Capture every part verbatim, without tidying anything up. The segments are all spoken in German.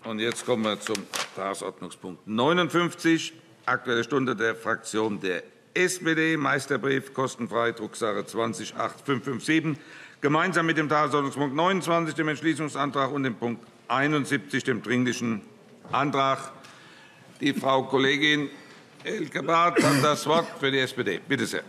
Und jetzt kommen wir zum Tagesordnungspunkt neunundfünfzig, Aktuelle Stunde der Fraktion der S P D, Meisterbrief, kostenfrei, Drucksache zwanzig acht fünf fünf sieben, gemeinsam mit dem Tagesordnungspunkt neunundzwanzig, dem Entschließungsantrag, und dem Punkt einundsiebzig, dem Dringlichen Antrag. Die Frau Kollegin Elke Barth hat das Wort für die S P D. Bitte sehr.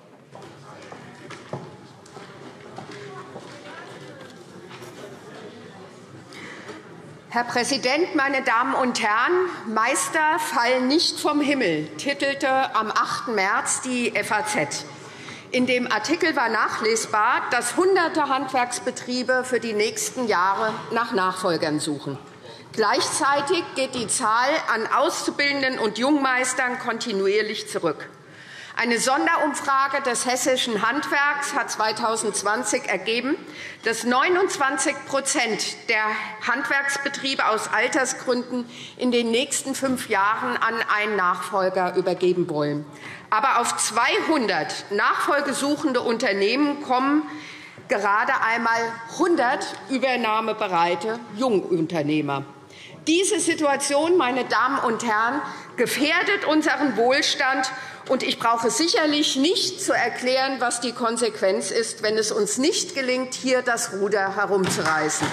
Herr Präsident, meine Damen und Herren! Meister fallen nicht vom Himmel, titelte am achten März die F A Z. In dem Artikel war nachlesbar, dass Hunderte Handwerksbetriebe für die nächsten Jahre nach Nachfolgern suchen. Gleichzeitig geht die Zahl an Auszubildenden und Jungmeistern kontinuierlich zurück. Eine Sonderumfrage des Hessischen Handwerks hat zweitausendzwanzig ergeben, dass neunundzwanzig der Handwerksbetriebe aus Altersgründen in den nächsten fünf Jahren an einen Nachfolger übergeben wollen. Aber auf zweihundert nachfolgesuchende Unternehmen kommen gerade einmal hundert übernahmebereite Jungunternehmer. Diese Situation, meine Damen und Herren, gefährdet unseren Wohlstand. Und ich brauche sicherlich nicht zu erklären, was die Konsequenz ist, wenn es uns nicht gelingt, hier das Ruder herumzureißen.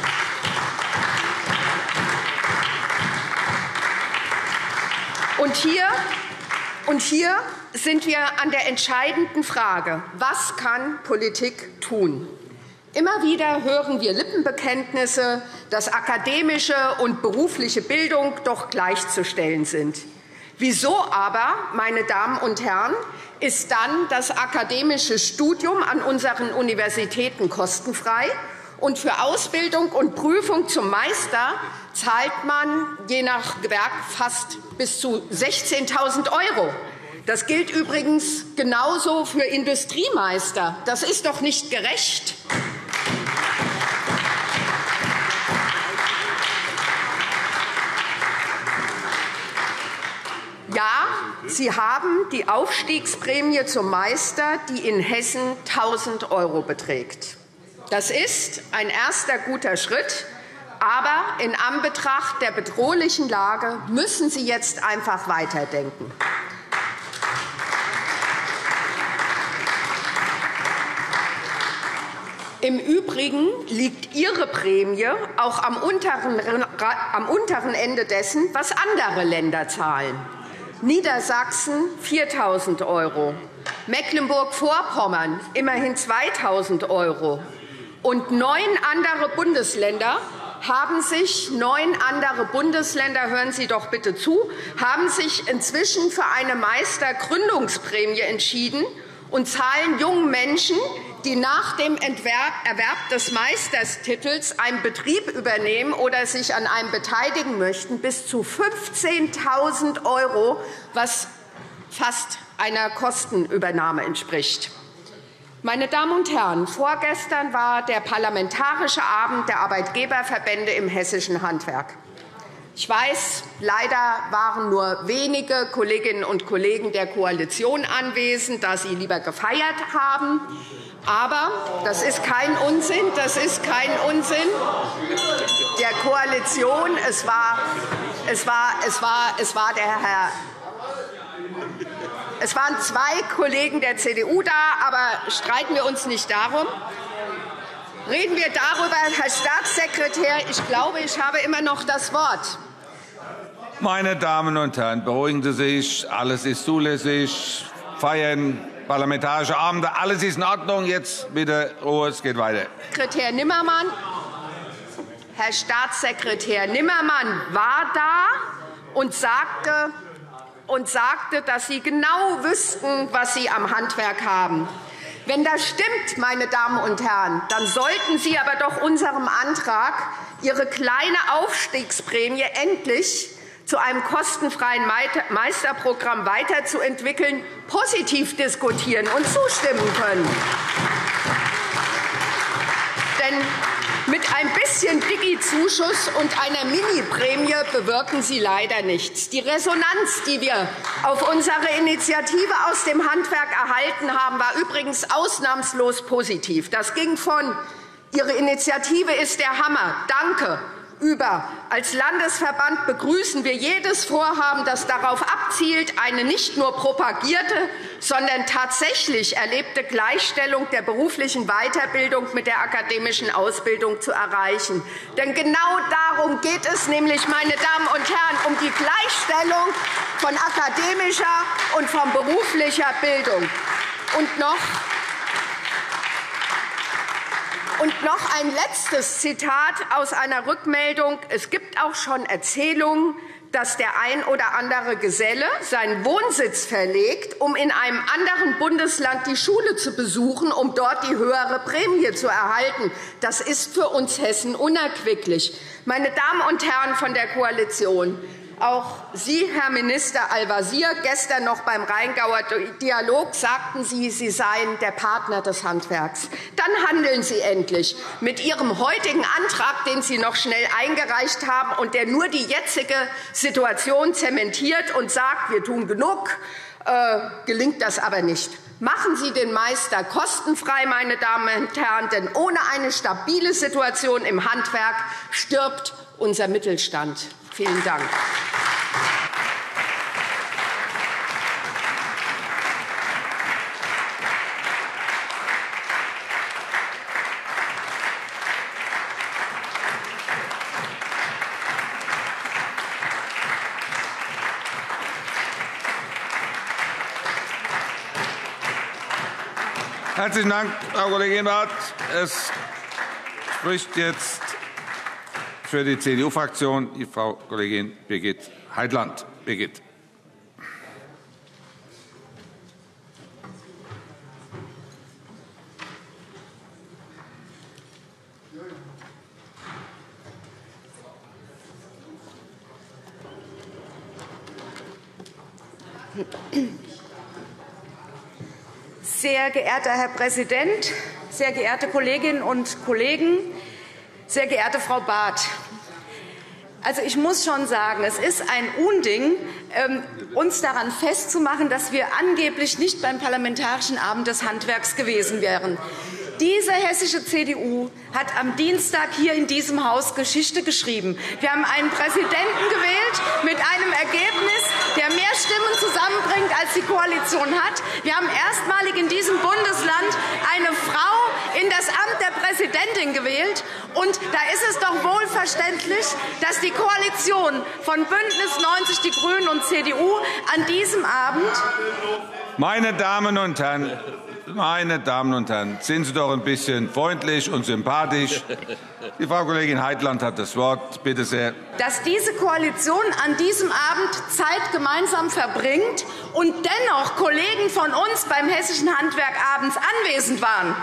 Und hier, und hier sind wir an der entscheidenden Frage: Was kann Politik tun? Immer wieder hören wir Lippenbekenntnisse, dass akademische und berufliche Bildung doch gleichzustellen sind. Wieso aber, meine Damen und Herren, ist dann das akademische Studium an unseren Universitäten kostenfrei, und für Ausbildung und Prüfung zum Meister zahlt man je nach Gewerk fast bis zu sechzehntausend Euro? Das gilt übrigens genauso für Industriemeister. Das ist doch nicht gerecht. Ja, Sie haben die Aufstiegsprämie zum Meister, die in Hessen tausend Euro beträgt. Das ist ein erster guter Schritt, aber in Anbetracht der bedrohlichen Lage müssen Sie jetzt einfach weiterdenken. Im Übrigen liegt Ihre Prämie auch am unteren, am unteren Ende dessen, was andere Länder zahlen. Niedersachsen viertausend Euro, Mecklenburg-Vorpommern immerhin zweitausend Euro. Und neun andere Bundesländer haben sich, neun andere Bundesländer, hören Sie doch bitte zu, haben sich inzwischen für eine Meistergründungsprämie entschieden und zahlen jungen Menschen, die nach dem Erwerb des Meistertitels einen Betrieb übernehmen oder sich an einem beteiligen möchten, bis zu fünfzehntausend Euro, was fast einer Kostenübernahme entspricht. Meine Damen und Herren, vorgestern war der Parlamentarische Abend der Arbeitgeberverbände im hessischen Handwerk. Ich weiß, leider waren nur wenige Kolleginnen und Kollegen der Koalition anwesend, da sie lieber gefeiert haben. Aber das ist kein Unsinn, das ist kein Unsinn der Koalition. Es war, es war, es war, es war der Herr. Es waren zwei Kollegen der C D U da, aber streiten wir uns nicht darum. Reden wir darüber, Herr Staatssekretär. Ich glaube, ich habe immer noch das Wort. Meine Damen und Herren, beruhigen Sie sich. Alles ist zulässig. Feiern, parlamentarische Abende, alles ist in Ordnung. Jetzt bitte Ruhe, es geht weiter. Sekretär Nimmermann, Herr Staatssekretär Nimmermann war da und sagte, und sagte, dass Sie genau wüssten, was Sie am Handwerk haben. Wenn das stimmt, meine Damen und Herren, dann sollten Sie aber doch unserem Antrag, Ihre kleine Aufstiegsprämie endlich zu einem kostenfreien Meisterprogramm weiterzuentwickeln, positiv diskutieren und zustimmen können. Denn mit ein bisschen Digi-Zuschuss und einer Mini-Prämie bewirken Sie leider nichts. Die Resonanz, die wir auf unsere Initiative aus dem Handwerk erhalten haben, war übrigens ausnahmslos positiv. Das ging von Ihre Initiative ist der Hammer, danke, über. Als Landesverband begrüßen wir jedes Vorhaben, das darauf abzielt, eine nicht nur propagierte, sondern tatsächlich erlebte Gleichstellung der beruflichen Weiterbildung mit der akademischen Ausbildung zu erreichen. Denn genau darum geht es nämlich, meine Damen und Herren, um die Gleichstellung von akademischer und von beruflicher Bildung. Und noch Und noch ein letztes Zitat aus einer Rückmeldung. Es gibt auch schon Erzählungen, dass der ein oder andere Geselle seinen Wohnsitz verlegt, um in einem anderen Bundesland die Schule zu besuchen, um dort die höhere Prämie zu erhalten. Das ist für uns Hessen unerquicklich. Meine Damen und Herren von der Koalition, auch Sie, Herr Minister Al-Wazir, gestern noch beim Rheingauer Dialog sagten Sie, Sie seien der Partner des Handwerks. Dann handeln Sie endlich. Mit Ihrem heutigen Antrag, den Sie noch schnell eingereicht haben und der nur die jetzige Situation zementiert und sagt, wir tun genug, äh, gelingt das aber nicht. Machen Sie den Meister kostenfrei, meine Damen und Herren, denn ohne eine stabile Situation im Handwerk stirbt unser Mittelstand. Vielen Dank. Herzlichen Dank, Frau Kollegin Barth. Es spricht jetzt für die C D U-Fraktion die Frau Kollegin Birgit Heitland. Birgit. Sehr geehrter Herr Präsident, sehr geehrte Kolleginnen und Kollegen, sehr geehrte Frau Barth! Also, ich muss schon sagen, es ist ein Unding, uns daran festzumachen, dass wir angeblich nicht beim Parlamentarischen Abend des Handwerks gewesen wären. Diese hessische C D U hat am Dienstag hier in diesem Haus Geschichte geschrieben. Wir haben einen Präsidenten gewählt mit einem Ergebnis, der mehr Stimmen zusammenbringt, als die Koalition hat. Wir haben erstmalig in diesem Bundesland eine Frau in das Amt der Präsidentin gewählt. Und da ist es doch wohl verständlich, dass die Koalition von Bündnis neunzig, die Grünen und C D U an diesem Abend. Meine Damen und Herren, meine Damen und Herren, sind Sie doch ein bisschen freundlich und sympathisch. Die Frau Kollegin Heitland hat das Wort. Bitte sehr. Dass diese Koalition an diesem Abend Zeit gemeinsam verbringt und dennoch Kollegen von uns beim Hessischen Handwerk abends anwesend waren.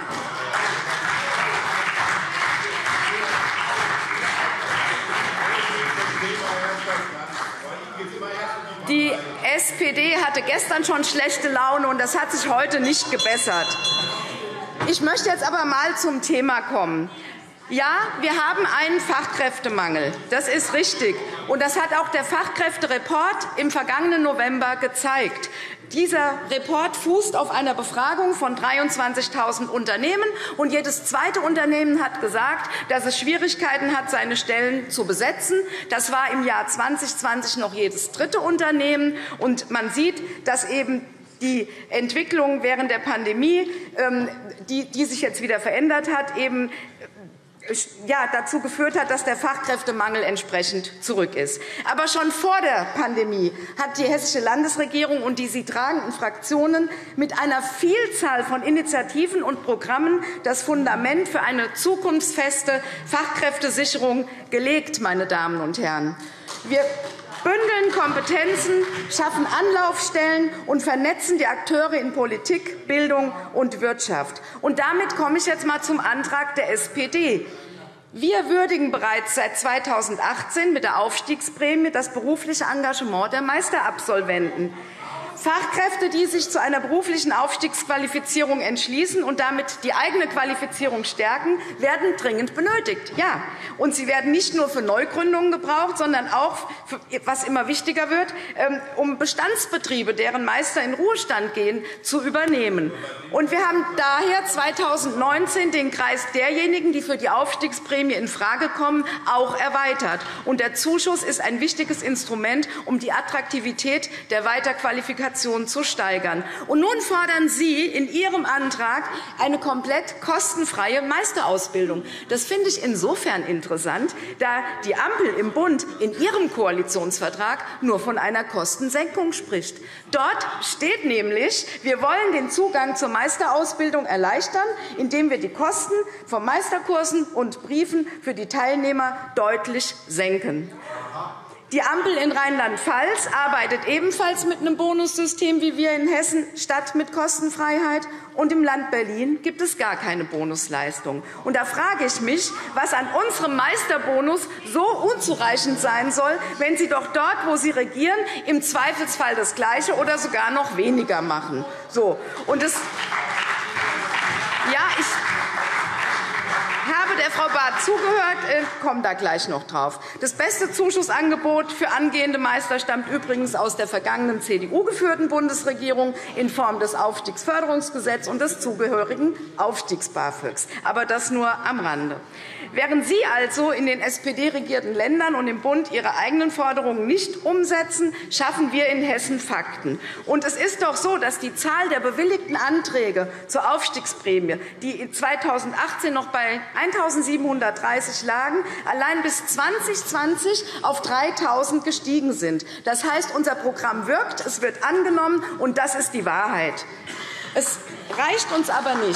Die S P D hatte gestern schon schlechte Laune, und das hat sich heute nicht gebessert. Ich möchte jetzt aber mal zum Thema kommen. Ja, wir haben einen Fachkräftemangel. Das ist richtig. Und das hat auch der Fachkräftereport im vergangenen November gezeigt. Dieser Report fußt auf einer Befragung von dreiundzwanzigtausend Unternehmen. Und jedes zweite Unternehmen hat gesagt, dass es Schwierigkeiten hat, seine Stellen zu besetzen. Das war im Jahr zweitausendzwanzig noch jedes dritte Unternehmen. Und man sieht, dass eben die Entwicklung während der Pandemie, die, die sich jetzt wieder verändert hat, eben ja, dazu geführt hat, dass der Fachkräftemangel entsprechend zurück ist. Aber schon vor der Pandemie hat die hessische Landesregierung und die sie tragenden Fraktionen mit einer Vielzahl von Initiativen und Programmen das Fundament für eine zukunftsfeste Fachkräftesicherung gelegt, meine Damen und Herren. Wir bündeln Kompetenzen, schaffen Anlaufstellen und vernetzen die Akteure in Politik, Bildung und Wirtschaft. Und damit komme ich jetzt einmal zum Antrag der S P D. Wir würdigen bereits seit zweitausendachtzehn mit der Aufstiegsprämie das berufliche Engagement der Meisterabsolventen. Fachkräfte, die sich zu einer beruflichen Aufstiegsqualifizierung entschließen und damit die eigene Qualifizierung stärken, werden dringend benötigt. Ja. Und sie werden nicht nur für Neugründungen gebraucht, sondern auch, für, was immer wichtiger wird, um Bestandsbetriebe, deren Meister in Ruhestand gehen, zu übernehmen. Und wir haben daher zweitausendneunzehn den Kreis derjenigen, die für die Aufstiegsprämie infrage kommen, auch erweitert. Und der Zuschuss ist ein wichtiges Instrument, um die Attraktivität der Weiterqualifikation zu steigern. Und nun fordern Sie in Ihrem Antrag eine komplett kostenfreie Meisterausbildung. Das finde ich insofern interessant, da die Ampel im Bund in ihrem Koalitionsvertrag nur von einer Kostensenkung spricht. Dort steht nämlich, wir wollen den Zugang zur Meisterausbildung erleichtern, indem wir die Kosten von Meisterkursen und Briefen für die Teilnehmer deutlich senken. Die Ampel in Rheinland-Pfalz arbeitet ebenfalls mit einem Bonussystem wie wir in Hessen statt mit Kostenfreiheit. Und im Land Berlin gibt es gar keine Bonusleistung. Und da frage ich mich, was an unserem Meisterbonus so unzureichend sein soll, wenn Sie doch dort, wo Sie regieren, im Zweifelsfall das Gleiche oder sogar noch weniger machen. So. Und das, ja, ich habe der Frau Barth zugehört, komme da gleich noch drauf. Das beste Zuschussangebot für angehende Meister stammt übrigens aus der vergangenen C D U-geführten Bundesregierung in Form des Aufstiegsförderungsgesetzes und des zugehörigen Aufstiegs-BAföGs. Aber das nur am Rande. Während Sie also in den S P D-regierten Ländern und im Bund Ihre eigenen Forderungen nicht umsetzen, schaffen wir in Hessen Fakten. Und es ist doch so, dass die Zahl der bewilligten Anträge zur Aufstiegsprämie, die zweitausendachtzehn noch bei eintausendsiebenhundertdreißig lagen, allein bis zweitausendzwanzig auf dreitausend gestiegen sind. Das heißt, unser Programm wirkt, es wird angenommen, und das ist die Wahrheit. Es reicht uns aber nicht,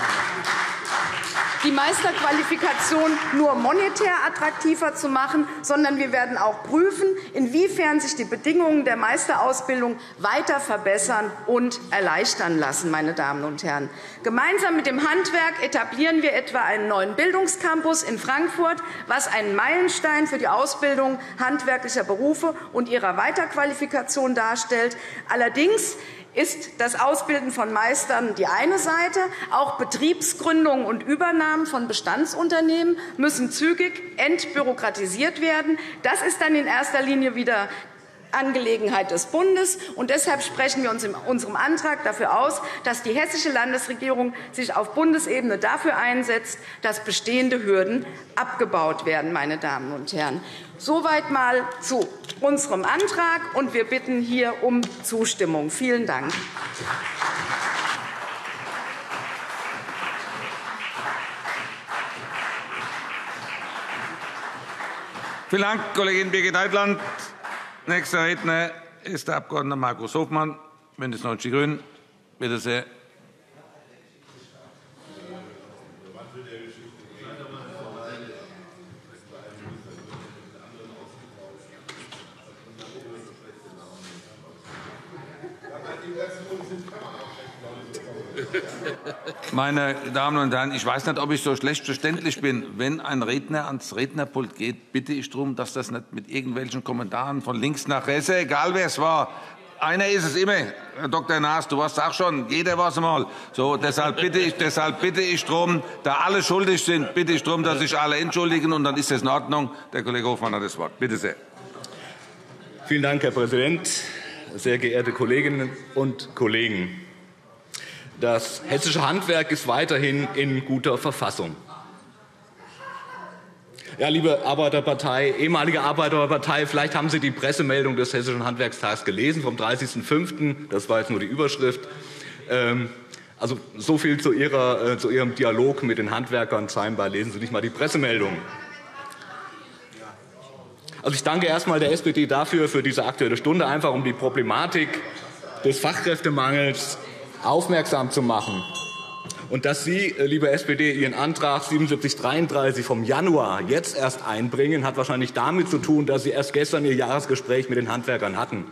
die Meisterqualifikation nur monetär attraktiver zu machen, sondern wir werden auch prüfen, inwiefern sich die Bedingungen der Meisterausbildung weiter verbessern und erleichtern lassen. Meine Damen und Herren. Gemeinsam mit dem Handwerk etablieren wir etwa einen neuen Bildungscampus in Frankfurt, was einen Meilenstein für die Ausbildung handwerklicher Berufe und ihrer Weiterqualifikation darstellt. Allerdings ist das Ausbilden von Meistern die eine Seite. Auch Betriebsgründungen und Übernahmen von Bestandsunternehmen müssen zügig entbürokratisiert werden. Das ist dann in erster Linie wieder Angelegenheit des Bundes. Und deshalb sprechen wir uns in unserem Antrag dafür aus, dass die hessische Landesregierung sich auf Bundesebene dafür einsetzt, dass bestehende Hürden abgebaut werden. Meine Damen und Herren. Soweit mal zu unserem Antrag, und wir bitten hier um Zustimmung. Vielen Dank. Vielen Dank, Kollegin Birgit Heitland. Nächster Redner ist der Abg. Markus Hofmann, BÜNDNIS neunzig die GRÜNEN. Bitte sehr. Meine Damen und Herren, ich weiß nicht, ob ich so schlecht verständlich bin. Wenn ein Redner ans Rednerpult geht, bitte ich darum, dass das nicht mit irgendwelchen Kommentaren von links nach rechts, egal wer es war. Einer ist es immer, Herr Doktor Naas, du warst auch schon, jeder war es mal. So, deshalb bitte ich, deshalb bitte ich darum, da alle schuldig sind, bitte ich darum, dass sich alle entschuldigen, und dann ist das in Ordnung. Der Kollege Hofmann hat das Wort. Bitte sehr. Vielen Dank, Herr Präsident, sehr geehrte Kolleginnen und Kollegen. Das hessische Handwerk ist weiterhin in guter Verfassung. Ja, liebe Arbeiterpartei, ehemalige Arbeiterpartei, vielleicht haben Sie die Pressemeldung des Hessischen Handwerkstags gelesen vom dreißigsten fünften Das war jetzt nur die Überschrift. Also so viel zu, ihrer, zu Ihrem Dialog mit den Handwerkern. Scheinbar lesen Sie nicht mal die Pressemeldung. Also ich danke erst einmal der S P D dafür, für diese Aktuelle Stunde, einfach um die Problematik des Fachkräftemangels aufmerksam zu machen. Und dass Sie, liebe S P D, Ihren Antrag siebenundsiebzig dreiunddreißig vom Januar jetzt erst einbringen, hat wahrscheinlich damit zu tun, dass Sie erst gestern Ihr Jahresgespräch mit den Handwerkern hatten.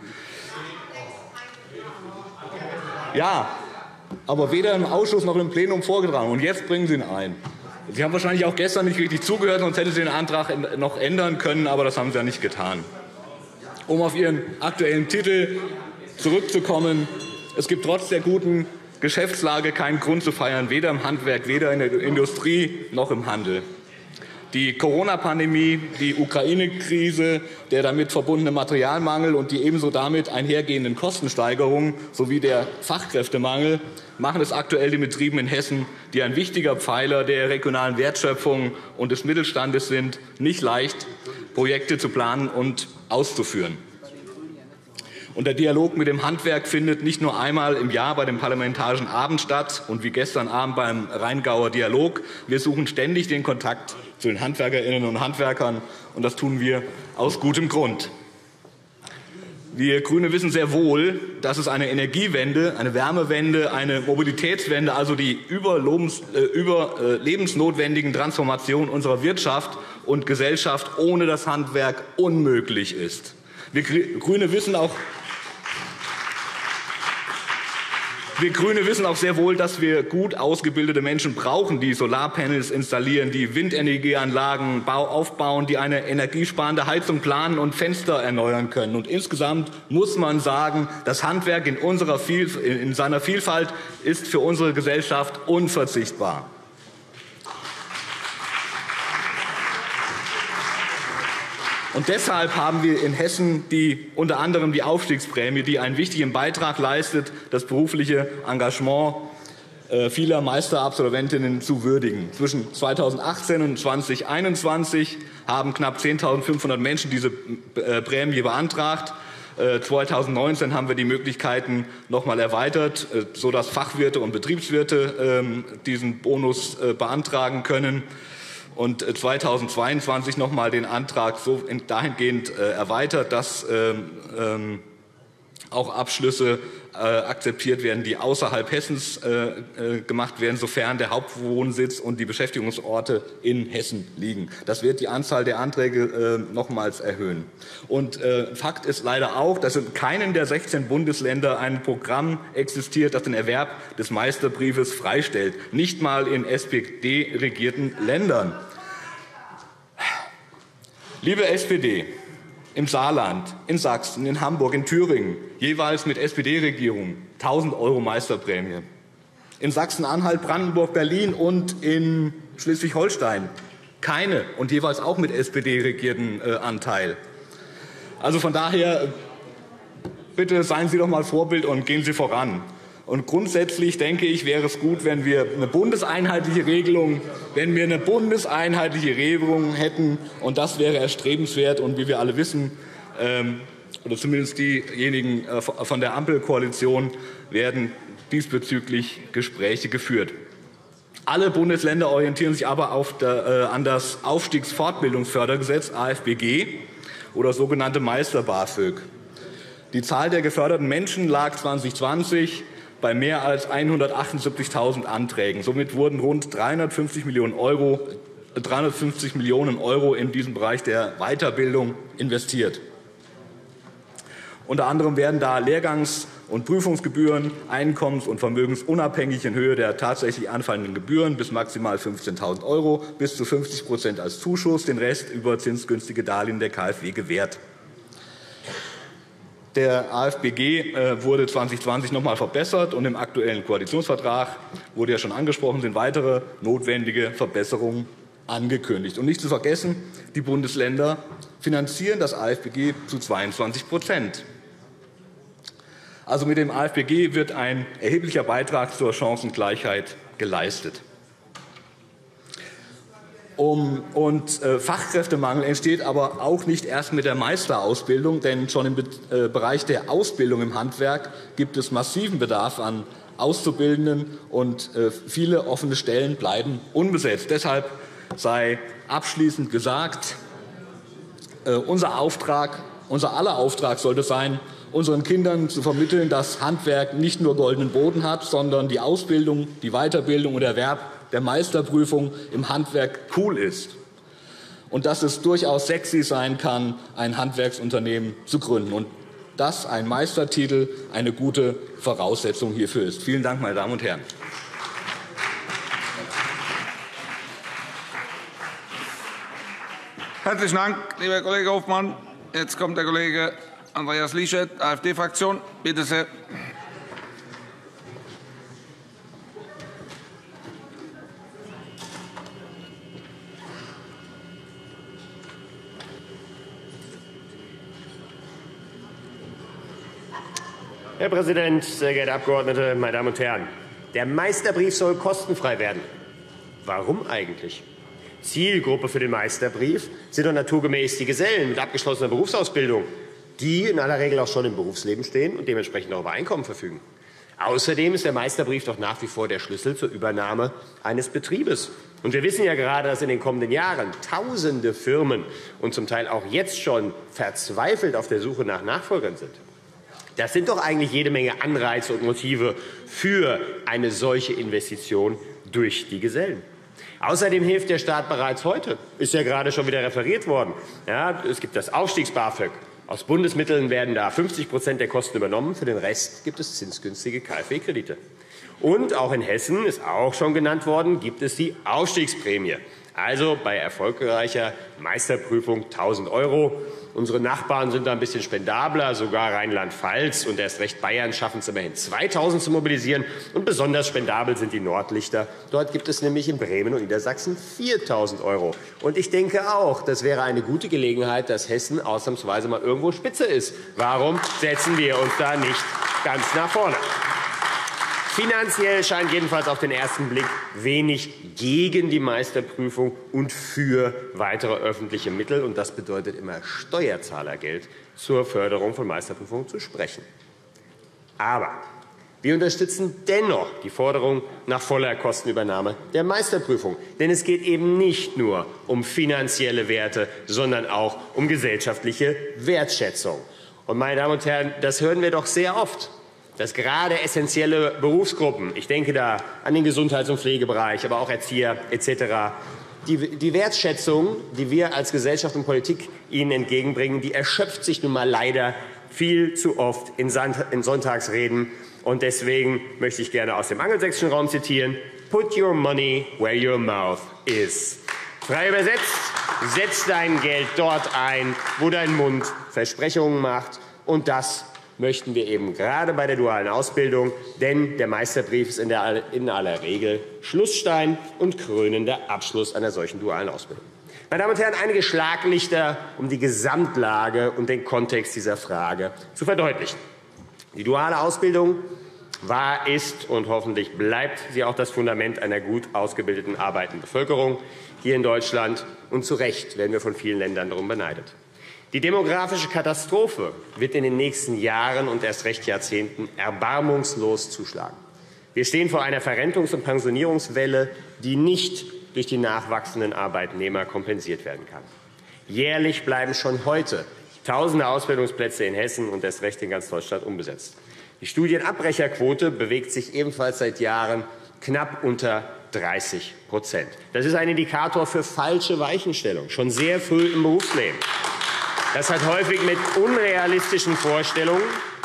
Ja, aber weder im Ausschuss noch im Plenum vorgetragen. Und jetzt bringen Sie ihn ein. Sie haben wahrscheinlich auch gestern nicht richtig zugehört, sonst hätten Sie den Antrag noch ändern können, aber das haben Sie ja nicht getan. Um auf Ihren aktuellen Titel zurückzukommen. Es gibt trotz der guten Geschäftslage keinen Grund zu feiern, weder im Handwerk, weder in der Industrie noch im Handel. Die Corona-Pandemie, die Ukraine-Krise, der damit verbundene Materialmangel und die ebenso damit einhergehenden Kostensteigerungen sowie der Fachkräftemangel machen es aktuell den Betrieben in Hessen, die ein wichtiger Pfeiler der regionalen Wertschöpfung und des Mittelstandes sind, nicht leicht, Projekte zu planen und auszuführen. Und der Dialog mit dem Handwerk findet nicht nur einmal im Jahr bei dem Parlamentarischen Abend statt und wie gestern Abend beim Rheingauer Dialog. Wir suchen ständig den Kontakt zu den Handwerkerinnen und Handwerkern, und das tun wir aus gutem Grund. Wir Grüne wissen sehr wohl, dass es eine Energiewende, eine Wärmewende, eine Mobilitätswende, also die überlebensnotwendigen Transformationen unserer Wirtschaft und Gesellschaft ohne das Handwerk unmöglich ist. Wir Grüne wissen auch, Wir Grüne wissen auch sehr wohl, dass wir gut ausgebildete Menschen brauchen, die Solarpanels installieren, die Windenergieanlagen aufbauen, die eine energiesparende Heizung planen und Fenster erneuern können. Und insgesamt muss man sagen, das Handwerk in, unserer Viel- in seiner Vielfalt ist für unsere Gesellschaft unverzichtbar. Und deshalb haben wir in Hessen die, unter anderem die Aufstiegsprämie, die einen wichtigen Beitrag leistet, das berufliche Engagement vieler Meisterabsolventinnen zu würdigen. Zwischen zweitausendachtzehn und zweitausendeinundzwanzig haben knapp zehntausendfünfhundert Menschen diese Prämie beantragt. zweitausendneunzehn haben wir die Möglichkeiten noch einmal erweitert, sodass Fachwirte und Betriebswirte diesen Bonus beantragen können. Und zweitausendzweiundzwanzig noch einmal den Antrag so dahingehend erweitert, dass ähm, auch Abschlüsse äh, akzeptiert werden, die außerhalb Hessens äh, gemacht werden, sofern der Hauptwohnsitz und die Beschäftigungsorte in Hessen liegen. Das wird die Anzahl der Anträge äh, nochmals erhöhen. Und äh, Fakt ist leider auch, dass in keinem der sechzehn Bundesländer ein Programm existiert, das den Erwerb des Meisterbriefes freistellt. Nicht mal in S P D-regierten Ländern. Liebe S P D, im Saarland, in Sachsen, in Hamburg, in Thüringen, jeweils mit S P D-Regierungen, tausend Euro Meisterprämie. In Sachsen-Anhalt, Brandenburg, Berlin und in Schleswig-Holstein keine und jeweils auch mit S P D-regierten äh, Anteil. Also von daher, bitte seien Sie doch mal Vorbild und gehen Sie voran. Und grundsätzlich denke ich, wäre es gut, wenn wir eine bundeseinheitliche Regelung, wenn wir eine bundeseinheitliche Regelung hätten, und das wäre erstrebenswert. Und wie wir alle wissen, ähm, oder zumindest diejenigen äh, von der Ampelkoalition, werden diesbezüglich Gespräche geführt. Alle Bundesländer orientieren sich aber auf der, äh, an das Aufstiegsfortbildungsfördergesetz A F B G oder sogenannte Meister-BAföG. Die Zahl der geförderten Menschen lag zweitausendzwanzig bei mehr als hundertachtundsiebzigtausend Anträgen. Somit wurden rund dreihundertfünfzig Millionen Euro, dreihundertfünfzig Millionen Euro in diesen Bereich der Weiterbildung investiert. Unter anderem werden da Lehrgangs- und Prüfungsgebühren einkommens- und vermögensunabhängig in Höhe der tatsächlich anfallenden Gebühren bis maximal fünfzehntausend Euro bis zu fünfzig Prozent als Zuschuss, den Rest über zinsgünstige Darlehen der K f W gewährt. Der A F B G äh, wurde zweitausendzwanzig noch einmal verbessert, und im aktuellen Koalitionsvertrag, wurde ja schon angesprochen, sind weitere notwendige Verbesserungen angekündigt. Und nicht zu vergessen, die Bundesländer finanzieren das A F B G zu zweiundzwanzig Prozent. Also mit dem A F B G wird ein erheblicher Beitrag zur Chancengleichheit geleistet. Um, und äh, Fachkräftemangel entsteht aber auch nicht erst mit der Meisterausbildung, denn schon im Be äh, Bereich der Ausbildung im Handwerk gibt es massiven Bedarf an Auszubildenden, und äh, viele offene Stellen bleiben unbesetzt. Deshalb sei abschließend gesagt, äh, unser Auftrag, unser aller Auftrag sollte sein, unseren Kindern zu vermitteln, dass Handwerk nicht nur goldenen Boden hat, sondern die Ausbildung, die Weiterbildung und der Erwerb der Meisterprüfung im Handwerk cool ist und dass es durchaus sexy sein kann, ein Handwerksunternehmen zu gründen, und dass ein Meistertitel eine gute Voraussetzung hierfür ist. Vielen Dank, meine Damen und Herren. Herzlichen Dank, lieber Kollege Hofmann. Jetzt kommt der Kollege Andreas Lischert, AfD-Fraktion. Bitte sehr. Herr Präsident, sehr geehrte Abgeordnete, meine Damen und Herren! Der Meisterbrief soll kostenfrei werden. Warum eigentlich? Zielgruppe für den Meisterbrief sind doch naturgemäß die Gesellen mit abgeschlossener Berufsausbildung, die in aller Regel auch schon im Berufsleben stehen und dementsprechend auch über Einkommen verfügen. Außerdem ist der Meisterbrief doch nach wie vor der Schlüssel zur Übernahme eines Betriebes. Und wir wissen ja gerade, dass in den kommenden Jahren tausende Firmen und zum Teil auch jetzt schon verzweifelt auf der Suche nach Nachfolgern sind. Das sind doch eigentlich jede Menge Anreize und Motive für eine solche Investition durch die Gesellen. Außerdem hilft der Staat bereits heute, ist ja gerade schon wieder referiert worden. Ja, es gibt das Aufstiegs-BAföG. Aus Bundesmitteln werden da fünfzig Prozent der Kosten übernommen. Für den Rest gibt es zinsgünstige KfW-Kredite. Und auch in Hessen, ist auch schon genannt worden, gibt es die Aufstiegsprämie. Also bei erfolgreicher Meisterprüfung tausend Euro. Unsere Nachbarn sind da ein bisschen spendabler, sogar Rheinland-Pfalz und erst recht Bayern schaffen es immerhin zweitausend zu mobilisieren. Und besonders spendabel sind die Nordlichter. Dort gibt es nämlich in Bremen und Niedersachsen viertausend Euro. Und ich denke auch, das wäre eine gute Gelegenheit, dass Hessen ausnahmsweise mal irgendwo Spitze ist. Warum setzen wir uns da nicht ganz nach vorne? Finanziell scheint jedenfalls auf den ersten Blick wenig gegen die Meisterprüfung und für weitere öffentliche Mittel, und das bedeutet immer Steuerzahlergeld, zur Förderung von Meisterprüfungen zu sprechen. Aber wir unterstützen dennoch die Forderung nach voller Kostenübernahme der Meisterprüfung. Denn es geht eben nicht nur um finanzielle Werte, sondern auch um gesellschaftliche Wertschätzung. Und, meine Damen und Herren, das hören wir doch sehr oft, dass gerade essentielle Berufsgruppen, ich denke da an den Gesundheits- und Pflegebereich, aber auch Erzieher et cetera, die, die Wertschätzung, die wir als Gesellschaft und Politik ihnen entgegenbringen, die erschöpft sich nun mal leider viel zu oft in, Sand, in Sonntagsreden. Und deswegen möchte ich gerne aus dem angelsächsischen Raum zitieren: Put your money where your mouth is. Frei übersetzt: Setz dein Geld dort ein, wo dein Mund Versprechungen macht. Und das möchten wir eben gerade bei der dualen Ausbildung, denn der Meisterbrief ist in, der, in aller Regel Schlussstein und krönender Abschluss einer solchen dualen Ausbildung. Meine Damen und Herren, einige Schlaglichter, um die Gesamtlage und den Kontext dieser Frage zu verdeutlichen. Die duale Ausbildung war, ist und hoffentlich bleibt sie auch das Fundament einer gut ausgebildeten arbeitenden Bevölkerung hier in Deutschland. Und zu Recht werden wir von vielen Ländern darum beneidet. Die demografische Katastrophe wird in den nächsten Jahren und erst recht Jahrzehnten erbarmungslos zuschlagen. Wir stehen vor einer Verrentungs- und Pensionierungswelle, die nicht durch die nachwachsenden Arbeitnehmer kompensiert werden kann. Jährlich bleiben schon heute tausende Ausbildungsplätze in Hessen und erst recht in ganz Deutschland unbesetzt. Die Studienabbrecherquote bewegt sich ebenfalls seit Jahren knapp unter dreißig Prozent. Das ist ein Indikator für falsche Weichenstellung, schon sehr früh im Berufsleben. Das hat häufig mit unrealistischen Vorstellungen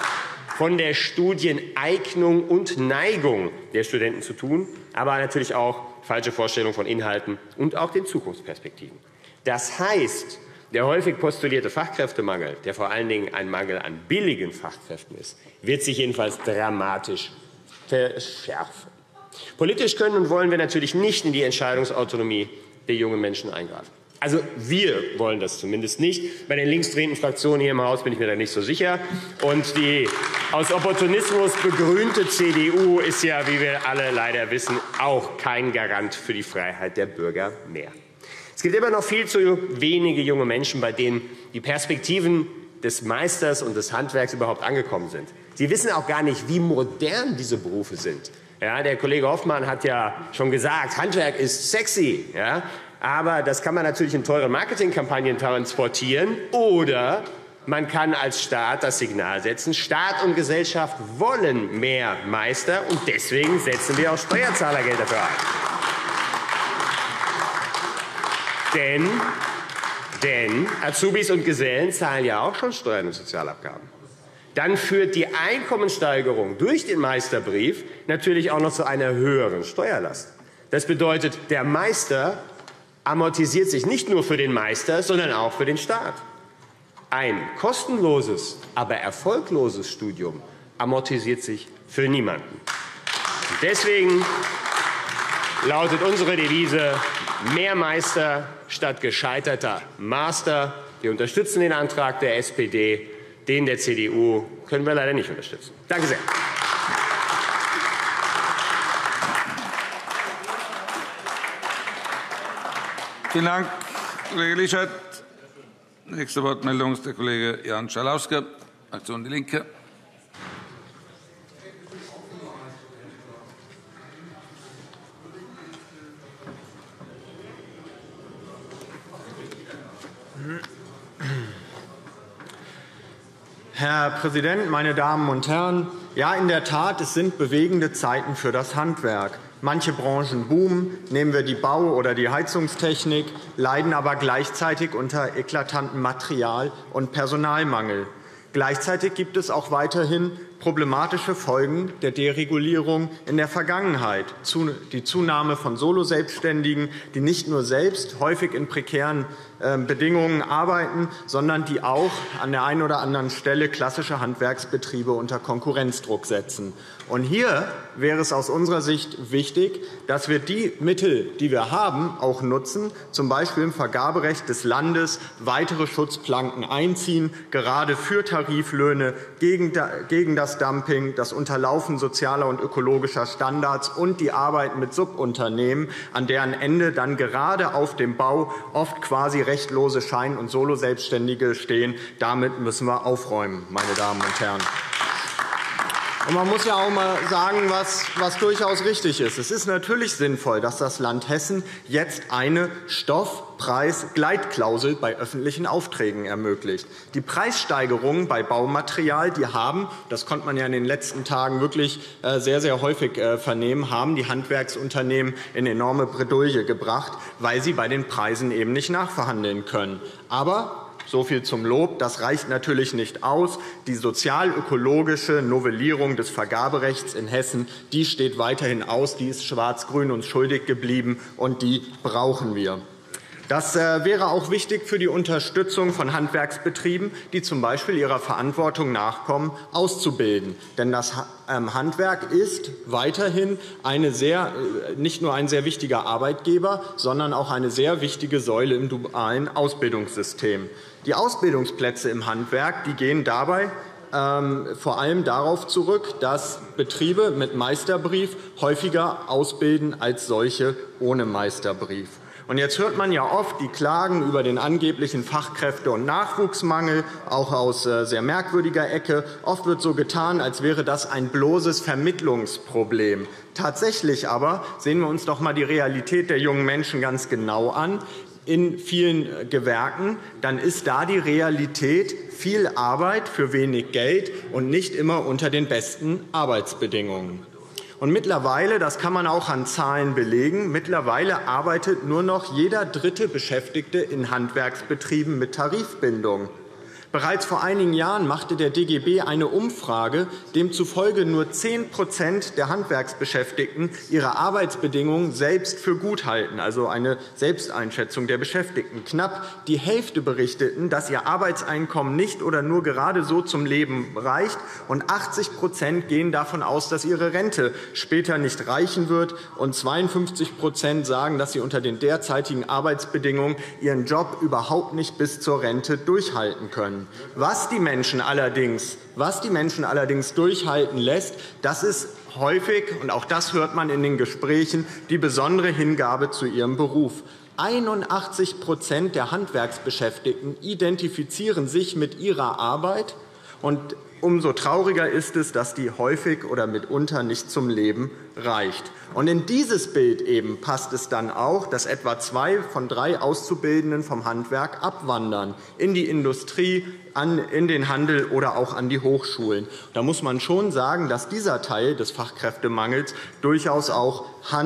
von der Studieneignung und Neigung der Studenten zu tun, aber natürlich auch falsche Vorstellungen von Inhalten und auch den Zukunftsperspektiven. Das heißt, der häufig postulierte Fachkräftemangel, der vor allen Dingen ein Mangel an billigen Fachkräften ist, wird sich jedenfalls dramatisch verschärfen. Politisch können und wollen wir natürlich nicht in die Entscheidungsautonomie der jungen Menschen eingreifen. Also wir wollen das zumindest nicht. Bei den linksdrehenden Fraktionen hier im Haus bin ich mir da nicht so sicher. Und die aus Opportunismus begrünte C D U ist ja, wie wir alle leider wissen, auch kein Garant für die Freiheit der Bürger mehr. Es gibt immer noch viel zu wenige junge Menschen, bei denen die Perspektiven des Meisters und des Handwerks überhaupt angekommen sind. Sie wissen auch gar nicht, wie modern diese Berufe sind. Ja, der Kollege Hoffmann hat ja schon gesagt, Handwerk ist sexy. Ja? Aber das kann man natürlich in teuren Marketingkampagnen transportieren. Oder man kann als Staat das Signal setzen, Staat und Gesellschaft wollen mehr Meister, und deswegen setzen wir auch Steuerzahlergeld dafür ein. Denn, denn Azubis und Gesellen zahlen ja auch schon Steuern und Sozialabgaben. Dann führt die Einkommenssteigerung durch den Meisterbrief natürlich auch noch zu einer höheren Steuerlast. Das bedeutet, der Meister amortisiert sich nicht nur für den Meister, sondern auch für den Staat. Ein kostenloses, aber erfolgloses Studium amortisiert sich für niemanden. Deswegen lautet unsere Devise mehr Meister statt gescheiterter Master. Wir unterstützen den Antrag der S P D. Den der C D U können wir leider nicht unterstützen. Danke sehr. Vielen Dank, Kollege Lischert. Nächste Wortmeldung ist der Kollege Jan Schalauske, Fraktion Die Linke. Herr Präsident, meine Damen und Herren! Ja, in der Tat, es sind bewegende Zeiten für das Handwerk. Manche Branchen boomen, nehmen wir die Bau- oder die Heizungstechnik, leiden aber gleichzeitig unter eklatanten Material- und Personalmangel. Gleichzeitig gibt es auch weiterhin problematische Folgen der Deregulierung in der Vergangenheit. Die Zunahme von Soloselbstständigen, die nicht nur selbst häufig in prekären Bedingungen arbeiten, sondern die auch an der einen oder anderen Stelle klassische Handwerksbetriebe unter Konkurrenzdruck setzen. Und hier wäre es aus unserer Sicht wichtig, dass wir die Mittel, die wir haben, auch nutzen, z. B. im Vergaberecht des Landes weitere Schutzplanken einziehen, gerade für Tariflöhne, gegen das Dumping, das Unterlaufen sozialer und ökologischer Standards und die Arbeit mit Subunternehmen, an deren Ende dann gerade auf dem Bau oft quasi rechtlose Schein- und Soloselbstständige stehen. Damit müssen wir aufräumen, meine Damen und Herren. Und man muss ja auch mal sagen, was, was durchaus richtig ist. Es ist natürlich sinnvoll, dass das Land Hessen jetzt eine Stoffpreisgleitklausel bei öffentlichen Aufträgen ermöglicht. Die Preissteigerungen bei Baumaterial, die haben, das konnte man ja in den letzten Tagen wirklich sehr, sehr häufig vernehmen, haben die Handwerksunternehmen in enorme Bredouille gebracht, weil sie bei den Preisen eben nicht nachverhandeln können. Aber so viel zum Lob. Das reicht natürlich nicht aus. Die sozial-ökologische Novellierung des Vergaberechts in Hessen, die steht weiterhin aus. Die ist Schwarz-Grün uns schuldig geblieben, und die brauchen wir. Das wäre auch wichtig für die Unterstützung von Handwerksbetrieben, die z. B. ihrer Verantwortung nachkommen, auszubilden. Denn das Handwerk ist weiterhin eine sehr, nicht nur ein sehr wichtiger Arbeitgeber, sondern auch eine sehr wichtige Säule im dualen Ausbildungssystem. Die Ausbildungsplätze im Handwerk, die gehen dabei ähm, vor allem darauf zurück, dass Betriebe mit Meisterbrief häufiger ausbilden als solche ohne Meisterbrief. Und jetzt hört man ja oft die Klagen über den angeblichen Fachkräfte- und Nachwuchsmangel, auch aus sehr merkwürdiger Ecke. Oft wird so getan, als wäre das ein bloßes Vermittlungsproblem. Tatsächlich aber sehen wir uns doch einmal die Realität der jungen Menschen ganz genau an. In vielen Gewerken, dann ist da die Realität viel Arbeit für wenig Geld und nicht immer unter den besten Arbeitsbedingungen. Und mittlerweile, das kann man auch an Zahlen belegen, mittlerweile arbeitet nur noch jeder dritte Beschäftigte in Handwerksbetrieben mit Tarifbindung. Bereits vor einigen Jahren machte der D G B eine Umfrage, demzufolge nur zehn Prozent der Handwerksbeschäftigten ihre Arbeitsbedingungen selbst für gut halten, also eine Selbsteinschätzung der Beschäftigten. Knapp die Hälfte berichteten, dass ihr Arbeitseinkommen nicht oder nur gerade so zum Leben reicht, und achtzig Prozent gehen davon aus, dass ihre Rente später nicht reichen wird, und zweiundfünfzig Prozent sagen, dass sie unter den derzeitigen Arbeitsbedingungen ihren Job überhaupt nicht bis zur Rente durchhalten können. Was die Menschen allerdings, was die Menschen allerdings durchhalten lässt, das ist häufig, und auch das hört man in den Gesprächen, die besondere Hingabe zu ihrem Beruf. einundachtzig Prozent der Handwerksbeschäftigten identifizieren sich mit ihrer Arbeit, und umso trauriger ist es, dass die häufig oder mitunter nicht zum Leben reicht. Und in dieses Bild eben passt es dann auch, dass etwa zwei von drei Auszubildenden vom Handwerk abwandern in die Industrie, in den Handel oder auch an die Hochschulen. Da muss man schon sagen, dass dieser Teil des Fachkräftemangels durchaus auch Hand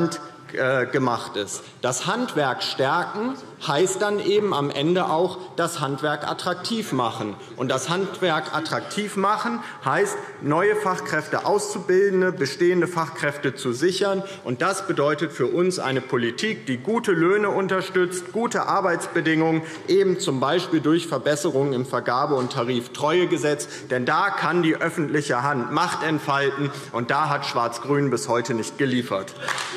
gemacht ist. Das Handwerk stärken heißt dann eben am Ende auch das Handwerk attraktiv machen. Und das Handwerk attraktiv machen heißt, neue Fachkräfte auszubildende, bestehende Fachkräfte zu sichern. Und das bedeutet für uns eine Politik, die gute Löhne unterstützt, gute Arbeitsbedingungen, eben zum Beispiel durch Verbesserungen im Vergabe- und Tariftreuegesetz. Denn da kann die öffentliche Hand Macht entfalten, und da hat Schwarz-Grün bis heute nicht geliefert.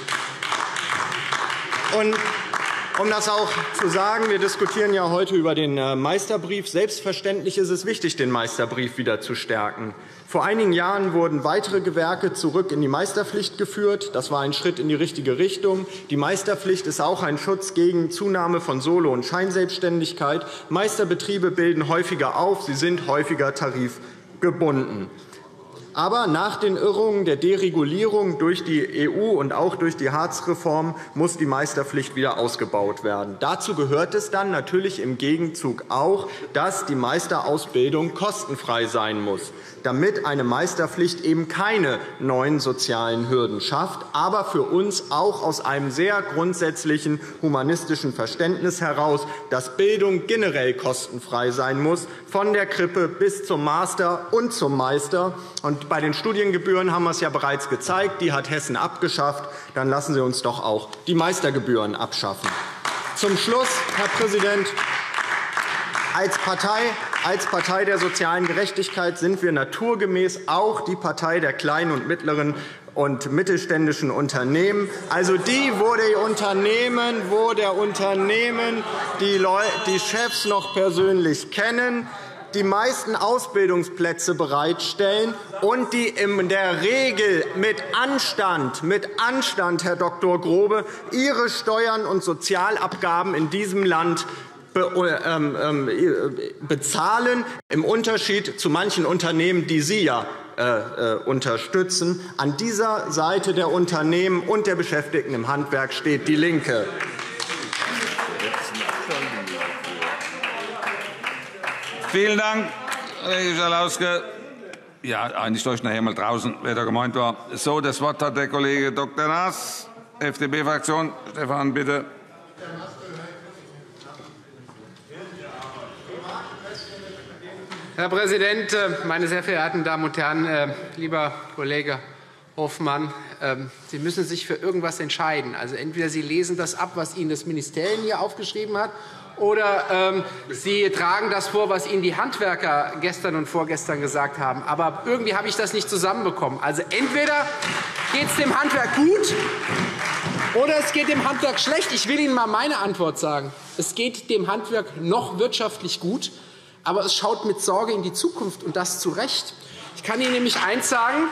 Und um das auch zu sagen, wir diskutieren ja heute über den Meisterbrief. Selbstverständlich ist es wichtig, den Meisterbrief wieder zu stärken. Vor einigen Jahren wurden weitere Gewerke zurück in die Meisterpflicht geführt. Das war ein Schritt in die richtige Richtung. Die Meisterpflicht ist auch ein Schutz gegen Zunahme von Solo- und Scheinselbstständigkeit. Meisterbetriebe bilden häufiger auf, sie sind häufiger tarifgebunden. Aber nach den Irrungen der Deregulierung durch die E U und auch durch die Hartz-Reform muss die Meisterpflicht wieder ausgebaut werden. Dazu gehört es dann natürlich im Gegenzug auch, dass die Meisterausbildung kostenfrei sein muss, damit eine Meisterpflicht eben keine neuen sozialen Hürden schafft, aber für uns auch aus einem sehr grundsätzlichen humanistischen Verständnis heraus, dass Bildung generell kostenfrei sein muss, von der Krippe bis zum Master und zum Meister. Und bei den Studiengebühren haben wir es ja bereits gezeigt, die hat Hessen abgeschafft. Dann lassen Sie uns doch auch die Meistergebühren abschaffen. Zum Schluss, Herr Präsident, als Partei, als Partei der sozialen Gerechtigkeit sind wir naturgemäß auch die Partei der kleinen und mittleren und mittelständischen Unternehmen, also die, wo die Unternehmen, wo der Unternehmen die, Leute, die Chefs noch persönlich kennen, die meisten Ausbildungsplätze bereitstellen und die in der Regel mit Anstand, mit Anstand, Herr Doktor Grobe, ihre Steuern und Sozialabgaben in diesem Land bezahlen, im Unterschied zu manchen Unternehmen, die Sie ja äh, unterstützen. An dieser Seite der Unternehmen und der Beschäftigten im Handwerk steht DIE LINKE. Vielen Dank, Kollege Schalauske. Ja, eigentlich soll ich nachher mal draußen, wer da gemeint war. So, das Wort hat der Kollege Doktor Naas, F D P-Fraktion. Stefan, bitte. Herr Präsident, meine sehr verehrten Damen und Herren! Lieber Kollege Hofmann, Sie müssen sich für irgendwas entscheiden. Also entweder Sie lesen das ab, was Ihnen das Ministerium hier aufgeschrieben hat, oder ähm, Sie tragen das vor, was Ihnen die Handwerker gestern und vorgestern gesagt haben. Aber irgendwie habe ich das nicht zusammenbekommen. Also entweder geht es dem Handwerk gut, oder es geht dem Handwerk schlecht. Ich will Ihnen mal meine Antwort sagen. Es geht dem Handwerk noch wirtschaftlich gut, aber es schaut mit Sorge in die Zukunft, und das zu Recht. Ich kann Ihnen nämlich eins sagen.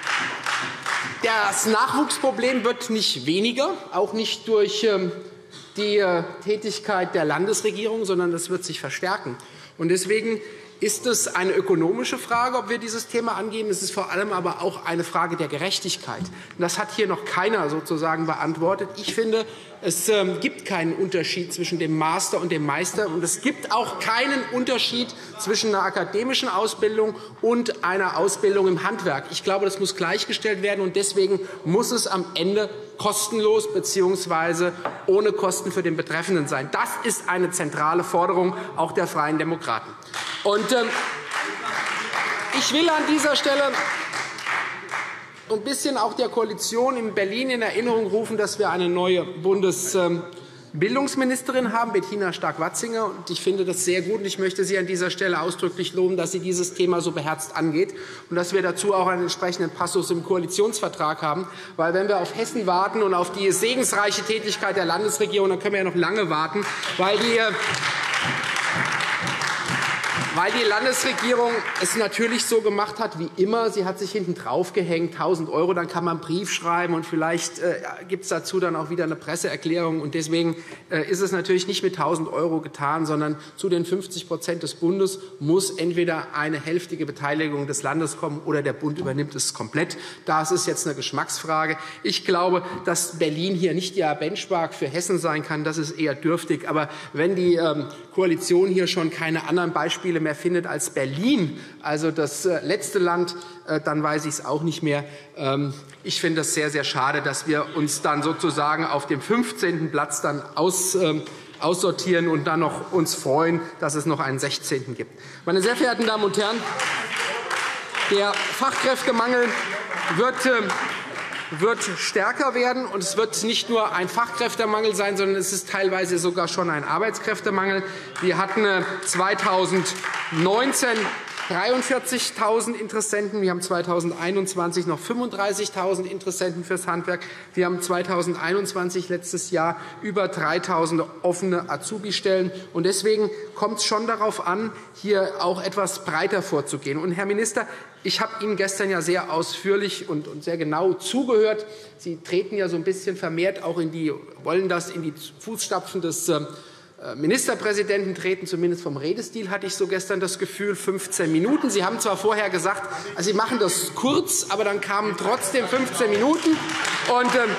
Das Nachwuchsproblem wird nicht weniger, auch nicht durch ähm, die Tätigkeit der Landesregierung, sondern das wird sich verstärken. Und deswegen ist es eine ökonomische Frage, ob wir dieses Thema angehen. Es ist vor allem aber auch eine Frage der Gerechtigkeit. Und das hat hier noch keiner sozusagen beantwortet. Ich finde, es gibt keinen Unterschied zwischen dem Master und dem Meister. Und es gibt auch keinen Unterschied zwischen einer akademischen Ausbildung und einer Ausbildung im Handwerk. Ich glaube, das muss gleichgestellt werden. Und deswegen muss es am Ende kostenlos bzw. ohne Kosten für den Betreffenden sein. Das ist eine zentrale Forderung auch der Freien Demokraten. Und, äh, ich will an dieser Stelle ein bisschen auch der Koalition in Berlin in Erinnerung rufen, dass wir eine neue Bundesbildungsministerin haben, Bettina Stark-Watzinger. Und ich finde das sehr gut. Und ich möchte Sie an dieser Stelle ausdrücklich loben, dass sie dieses Thema so beherzt angeht und dass wir dazu auch einen entsprechenden Passus im Koalitionsvertrag haben. Weil wenn wir auf Hessen warten und auf die segensreiche Tätigkeit der Landesregierung, dann können wir ja noch lange warten, weil die Weil die Landesregierung es natürlich so gemacht hat wie immer. Sie hat sich hinten drauf gehängt, tausend Euro, dann kann man einen Brief schreiben, und vielleicht äh, gibt es dazu dann auch wieder eine Presseerklärung. Und deswegen äh, ist es natürlich nicht mit tausend Euro getan, sondern zu den fünfzig Prozent des Bundes muss entweder eine hälftige Beteiligung des Landes kommen oder der Bund übernimmt es komplett. Das ist jetzt eine Geschmacksfrage. Ich glaube, dass Berlin hier nicht der Benchmark für Hessen sein kann. Das ist eher dürftig. Aber wenn die ähm, Koalition hier schon keine anderen Beispiele mehr findet als Berlin, also das letzte Land, dann weiß ich es auch nicht mehr. Ich finde es sehr, sehr schade, dass wir uns dann sozusagen auf dem fünfzehnten Platz dann aus, aussortieren und dann noch uns freuen, dass es noch einen sechzehnten gibt. Meine sehr verehrten Damen und Herren, der Fachkräftemangel wird wird stärker werden. Und es wird nicht nur ein Fachkräftemangel sein, sondern es ist teilweise sogar schon ein Arbeitskräftemangel. Wir hatten zweitausendneunzehn dreiundvierzigtausend Interessenten. Wir haben zweitausendeinundzwanzig noch fünfunddreißigtausend Interessenten fürs Handwerk. Wir haben zweitausendeinundzwanzig letztes Jahr über dreitausend offene Azubi-Stellen. Und deswegen kommt es schon darauf an, hier auch etwas breiter vorzugehen. Und, Herr Minister, ich habe Ihnen gestern ja sehr ausführlich und sehr genau zugehört. Sie treten ja so ein bisschen vermehrt auch in die, wollen das in die Fußstapfen des Ministerpräsidenten treten, zumindest vom Redestil hatte ich so gestern das Gefühl, fünfzehn Minuten. Sie haben zwar vorher gesagt, also Sie machen das kurz, aber dann kamen trotzdem fünfzehn Minuten. Und, ähm,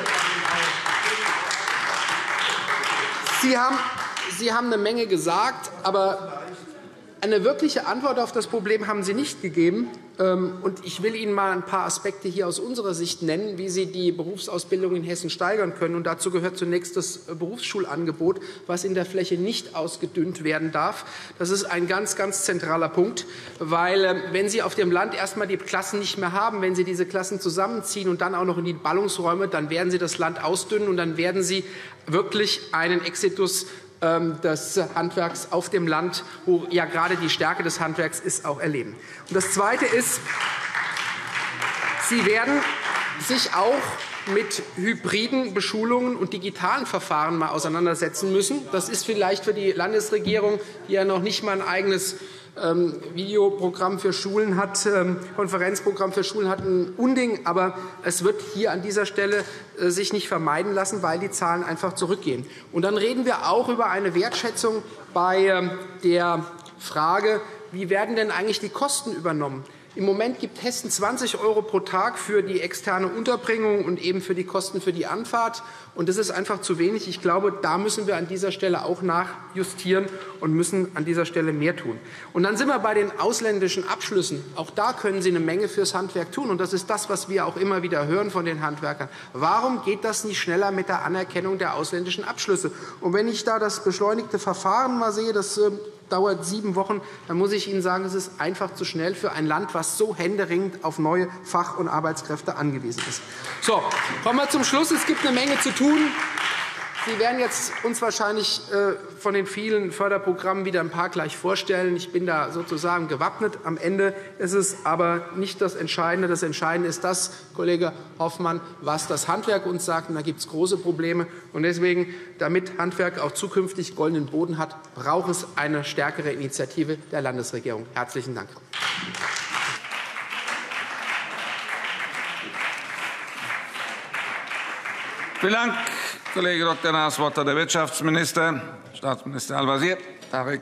Sie, haben, Sie haben eine Menge gesagt, aber eine wirkliche Antwort auf das Problem haben Sie nicht gegeben. Und ich will Ihnen mal ein paar Aspekte hier aus unserer Sicht nennen, wie Sie die Berufsausbildung in Hessen steigern können. Und dazu gehört zunächst das Berufsschulangebot, was in der Fläche nicht ausgedünnt werden darf. Das ist ein ganz, ganz zentraler Punkt, weil wenn Sie auf dem Land erst einmal die Klassen nicht mehr haben, wenn Sie diese Klassen zusammenziehen und dann auch noch in die Ballungsräume, dann werden Sie das Land ausdünnen und dann werden Sie wirklich einen Exitus des Handwerks auf dem Land, wo ja gerade die Stärke des Handwerks ist, auch erleben. Und das Zweite ist, Sie werden sich auch mit hybriden Beschulungen und digitalen Verfahren mal auseinandersetzen müssen. Das ist vielleicht für die Landesregierung, die ja noch nicht mal ein eigenes ähm, Videoprogramm für Schulen hat, ähm, Konferenzprogramm für Schulen hat, ein Unding. Aber es wird hier an dieser Stelle äh, sich nicht vermeiden lassen, weil die Zahlen einfach zurückgehen. Und dann reden wir auch über eine Wertschätzung bei ähm, der Frage, wie werden denn eigentlich die Kosten übernommen? Im Moment gibt Hessen zwanzig Euro pro Tag für die externe Unterbringung und eben für die Kosten für die Anfahrt. Und das ist einfach zu wenig. Ich glaube, da müssen wir an dieser Stelle auch nachjustieren und müssen an dieser Stelle mehr tun. Und dann sind wir bei den ausländischen Abschlüssen. Auch da können Sie eine Menge fürs Handwerk tun. Und das ist das, was wir auch immer wieder hören von den Handwerkern. Warum geht das nicht schneller mit der Anerkennung der ausländischen Abschlüsse? Und wenn ich da das beschleunigte Verfahren mal sehe, das dauert sieben Wochen, dann muss ich Ihnen sagen, es ist einfach zu schnell für ein Land, was so händeringend auf neue Fach- und Arbeitskräfte angewiesen ist. So, kommen wir zum Schluss. Es gibt eine Menge zu tun. Sie werden jetzt uns wahrscheinlich von den vielen Förderprogrammen wieder ein paar gleich vorstellen. Ich bin da sozusagen gewappnet. Am Ende ist es aber nicht das Entscheidende. Das Entscheidende ist das, Kollege Hoffmann, was das Handwerk uns sagt. Und da gibt es große Probleme. Und deswegen, damit Handwerk auch zukünftig goldenen Boden hat, braucht es eine stärkere Initiative der Landesregierung. Herzlichen Dank. Vielen Dank, Kollege Doktor Naas. Das Wort hat der Wirtschaftsminister, Staatsminister Al-Wazir. Tarek.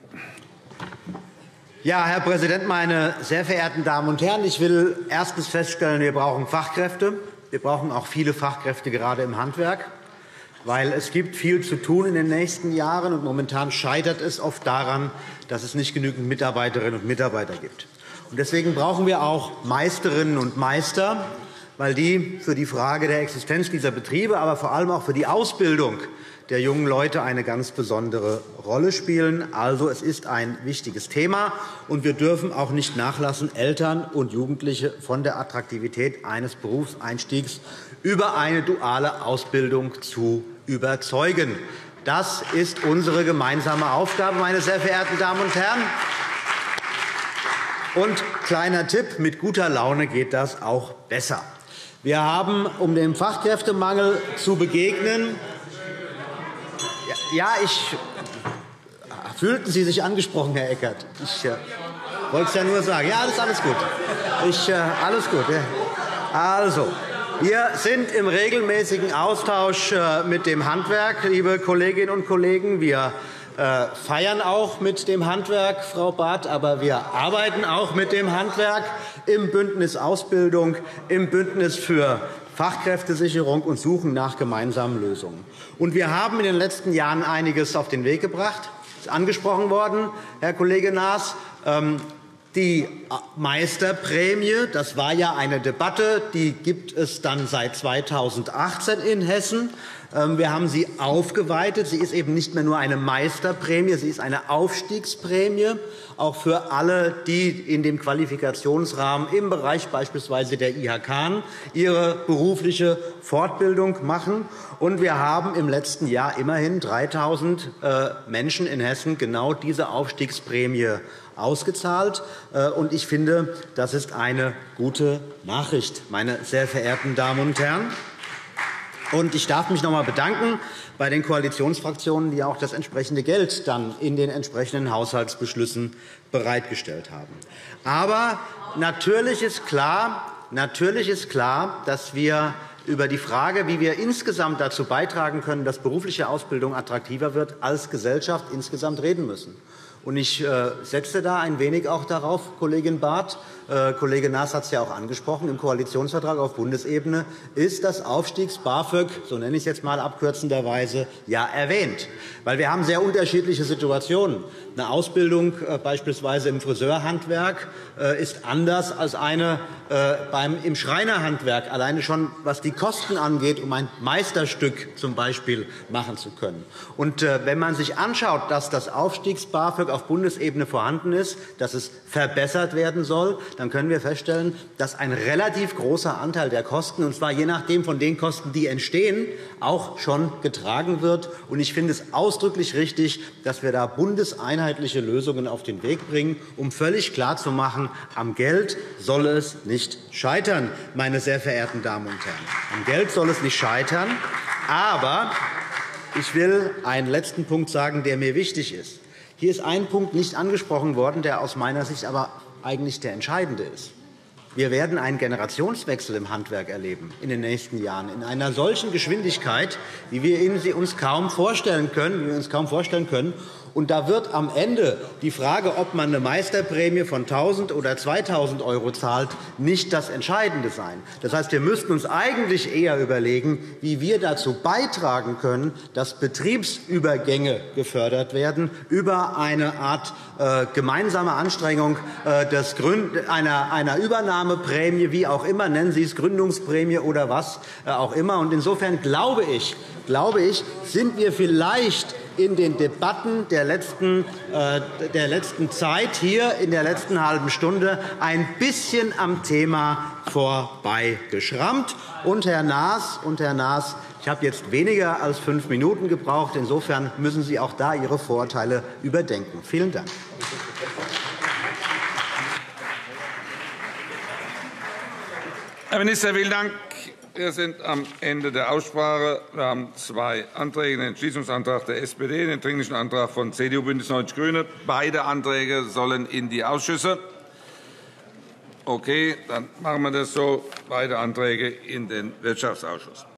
Ja, Herr Präsident, meine sehr verehrten Damen und Herren! Ich will erstens feststellen, wir brauchen Fachkräfte. Wir brauchen auch viele Fachkräfte, gerade im Handwerk, weil es gibt viel zu tun in den nächsten Jahren. Und momentan scheitert es oft daran, dass es nicht genügend Mitarbeiterinnen und Mitarbeiter gibt. Und deswegen brauchen wir auch Meisterinnen und Meister, weil die für die Frage der Existenz dieser Betriebe, aber vor allem auch für die Ausbildung der jungen Leute eine ganz besondere Rolle spielen. Also, es ist ein wichtiges Thema, und wir dürfen auch nicht nachlassen, Eltern und Jugendliche von der Attraktivität eines Berufseinstiegs über eine duale Ausbildung zu überzeugen. Das ist unsere gemeinsame Aufgabe, meine sehr verehrten Damen und Herren. Und kleiner Tipp, mit guter Laune geht das auch besser. Wir haben, um dem Fachkräftemangel zu begegnen, ja, ich fühlten Sie sich angesprochen, Herr Eckert? Ich äh, wollte es ja nur sagen. Ja, das ist alles gut. Ich, äh, alles gut. Ja. Also, wir sind im regelmäßigen Austausch äh, mit dem Handwerk, liebe Kolleginnen und Kollegen. Wir äh, feiern auch mit dem Handwerk, Frau Barth, aber wir arbeiten auch mit dem Handwerk im Bündnis Ausbildung, im Bündnis für Fachkräftesicherung und suchen nach gemeinsamen Lösungen. Und wir haben in den letzten Jahren einiges auf den Weg gebracht. Das ist angesprochen worden, Herr Kollege Naas. Die Meisterprämie, das war ja eine Debatte, die gibt es dann seit zweitausendachtzehn in Hessen. Wir haben sie aufgeweitet. Sie ist eben nicht mehr nur eine Meisterprämie, sie ist eine Aufstiegsprämie, auch für alle, die in dem Qualifikationsrahmen im Bereich beispielsweise der I H K ihre berufliche Fortbildung machen. Und wir haben im letzten Jahr immerhin dreitausend Menschen in Hessen genau diese Aufstiegsprämie ausgezahlt. Und ich finde, das ist eine gute Nachricht, meine sehr verehrten Damen und Herren. Und ich darf mich noch einmal bedanken bei den Koalitionsfraktionen, die auch das entsprechende Geld dann in den entsprechenden Haushaltsbeschlüssen bereitgestellt haben. Aber natürlich ist klar, natürlich ist klar, dass wir über die Frage, wie wir insgesamt dazu beitragen können, dass berufliche Ausbildung attraktiver wird, als Gesellschaft insgesamt reden müssen. Und ich äh, setze da ein wenig auch darauf, Kollegin Barth, äh, Kollege Naas hat es ja auch angesprochen, im Koalitionsvertrag auf Bundesebene ist das Aufstiegs-BAföG, so nenne ich es jetzt mal abkürzenderweise, ja erwähnt. Weil wir haben sehr unterschiedliche Situationen. Eine Ausbildung äh, beispielsweise im Friseurhandwerk äh, ist anders als eine äh, beim, im Schreinerhandwerk, alleine schon was die Kosten angeht, um ein Meisterstück zum Beispiel machen zu können. Und äh, wenn man sich anschaut, dass das Aufstiegs-BAföG auf Bundesebene vorhanden ist, dass es verbessert werden soll, dann können wir feststellen, dass ein relativ großer Anteil der Kosten, und zwar je nachdem von den Kosten, die entstehen, auch schon getragen wird. Und ich finde es ausdrücklich richtig, dass wir da bundeseinheitliche Lösungen auf den Weg bringen, um völlig klarzumachen, am Geld soll es nicht scheitern, meine sehr verehrten Damen und Herren. Am Geld soll es nicht scheitern. Aber ich will einen letzten Punkt sagen, der mir wichtig ist. Hier ist ein Punkt nicht angesprochen worden, der aus meiner Sicht aber eigentlich der entscheidende ist. Wir werden einen Generationswechsel im Handwerk erleben in den nächsten Jahren in einer solchen Geschwindigkeit, wie wir sie uns kaum vorstellen können, wie wir uns kaum vorstellen können. Und da wird am Ende die Frage, ob man eine Meisterprämie von tausend oder zweitausend € zahlt, nicht das Entscheidende sein. Das heißt, wir müssten uns eigentlich eher überlegen, wie wir dazu beitragen können, dass Betriebsübergänge gefördert werden über eine Art äh, gemeinsame Anstrengung äh, des Gründ einer, einer Übernahmeprämie, wie auch immer, nennen Sie es Gründungsprämie oder was äh, auch immer. Und insofern glaube ich, glaube ich, sind wir vielleicht in den Debatten der letzten, äh, der letzten Zeit hier in der letzten halben Stunde ein bisschen am Thema vorbeigeschrammt. Und Herr Naas, und Herr Naas, ich habe jetzt weniger als fünf Minuten gebraucht. Insofern müssen Sie auch da Ihre Vorurteile überdenken. Vielen Dank. Herr Minister, vielen Dank. Wir sind am Ende der Aussprache. Wir haben zwei Anträge, den Entschließungsantrag der S P D, den Dringlichen Antrag von C D U, BÜNDNIS neunzig die GRÜNEN. Beide Anträge sollen in die Ausschüsse. Okay, dann machen wir das so. Beide Anträge in den Wirtschaftsausschuss.